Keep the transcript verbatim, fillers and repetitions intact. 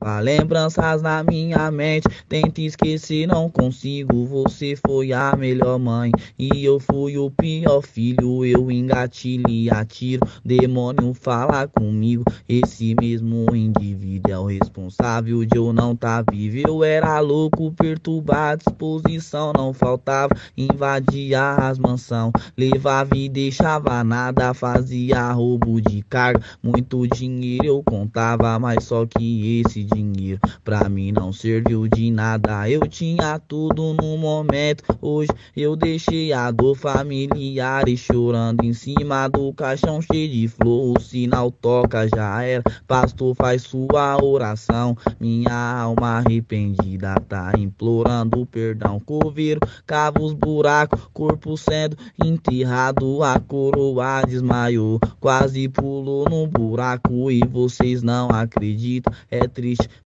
Há lembranças na minha mente, tento esquecer, não consigo. Você foi a melhor mãe e eu fui o pior filho. Eu engatilho e atiro, demônio fala comigo. Esse mesmo indivíduo é o responsável de eu não tá vivo. Eu era louco, perturbado, disposição não faltava. Invadia as mansão, levava e deixava nada. Fazia roubo de carga, muito dinheiro eu contava, mas só que esse dinheiro pra mim não serviu de nada. Eu tinha tudo no momento, hoje eu deixei a dor familiar e chorando em cima do caixão cheio de flor. O sinal toca, já era, pastor faz sua oração. Minha alma arrependida tá implorando perdão. Coveiro cava os buracos, corpo sendo enterrado. A coroa desmaiou, quase pulou no buraco e vocês não acreditam. É triste